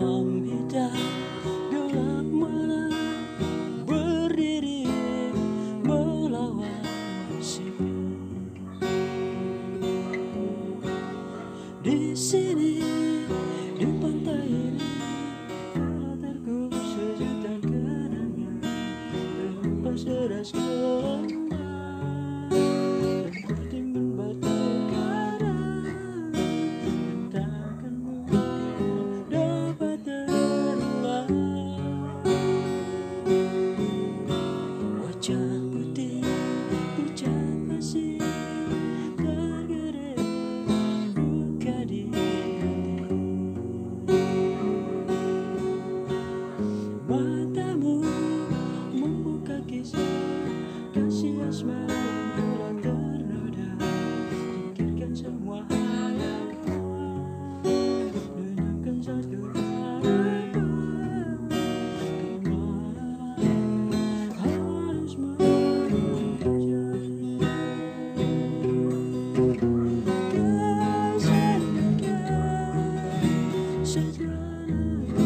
Dalam hitam gelap malam berdiri melawan sipil. Di sini di pantai ini telah terkubur sejuta kenangan lepas deras gelombang dan tertimbun batu karang yang takkan mungkin dapat terulang. Wajah putih pucat masih tergerak luka di hati. Matamu membuka kisah kasih asmara yang telah ternoda. Singkirkan semua hayalan, denamkan satu harapan. Kemana harus mengejar kesenangan sejati.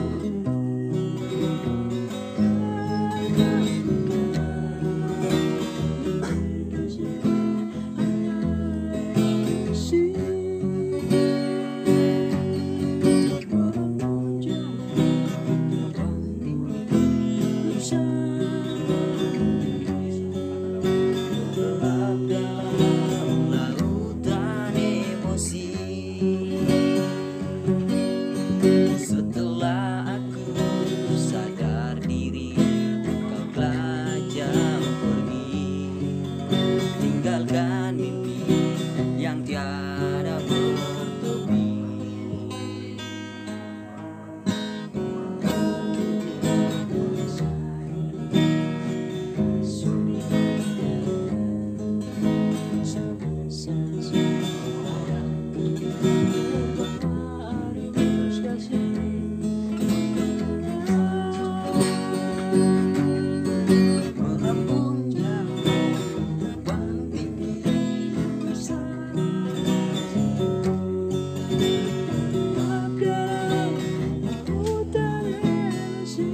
Gelap dalam lautan emosi. Setelah aku sadar diri, kau telah jauh pergi, tinggalkan mimpi yang tiada bertepi. Melambung jauh terbang tinggi bersama Dalam hutan emosi.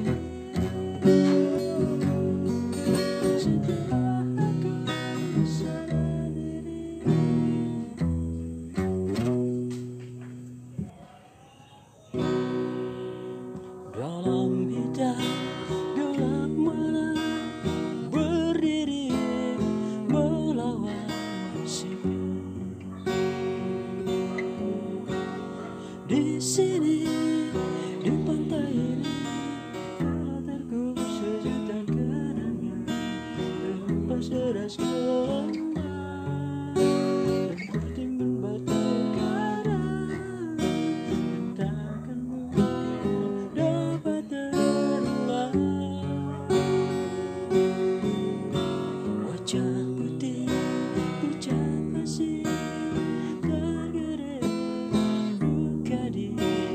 Setelah aku sadar diri. Dalam hitam gelap malam berdiri melawan sipil. Di sini di pantai ini telah terkubur sejuta kenangan lepas deras gelombang dan tertimbun batu karang yang takkan mungkin dapat terulang. Wajah putih pucat masih tergerak luka di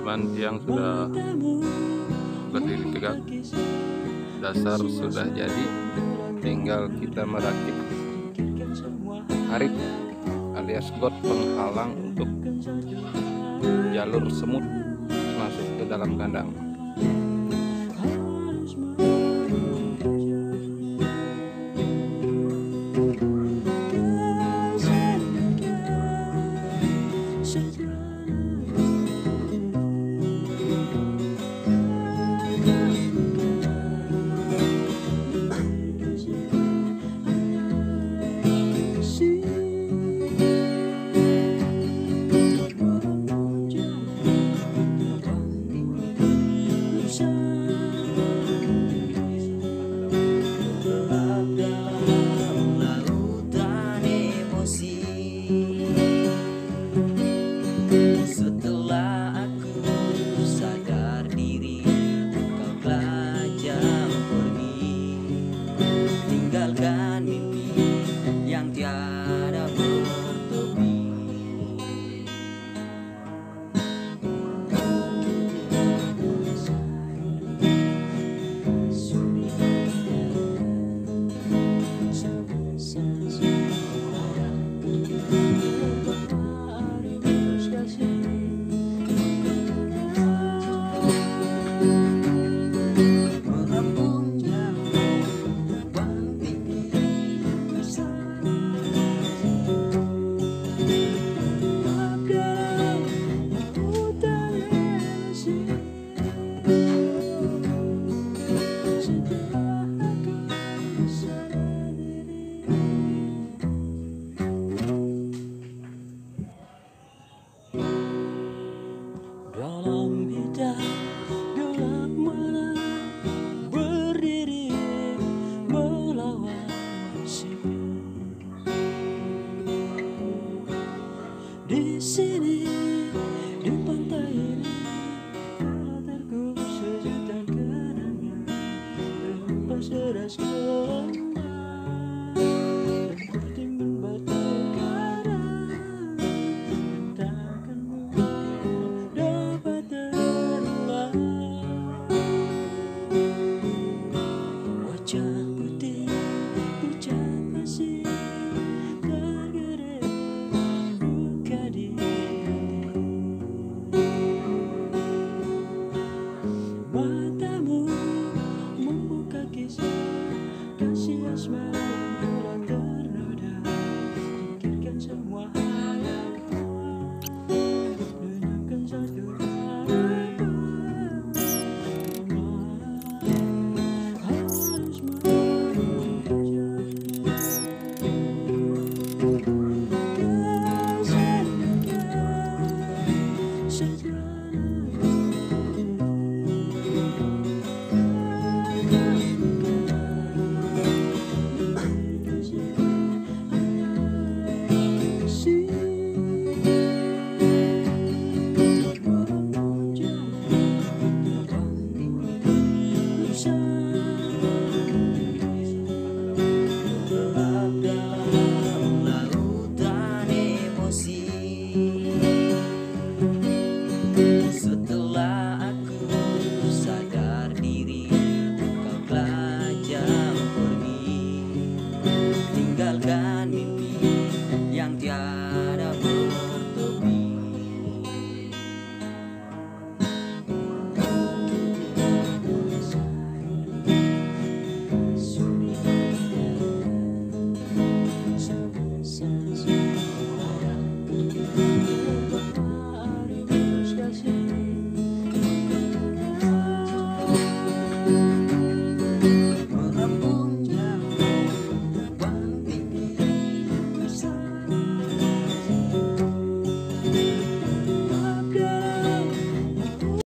teman-teman tiang sudah berdiri tegak, dasar sudah jadi, tinggal kita merakit harit alias got penghalang untuk jalur semut masuk ke dalam kandang. Setelah aku sadar diri, kau belajar pergi, tinggalkan mimpi yang tiada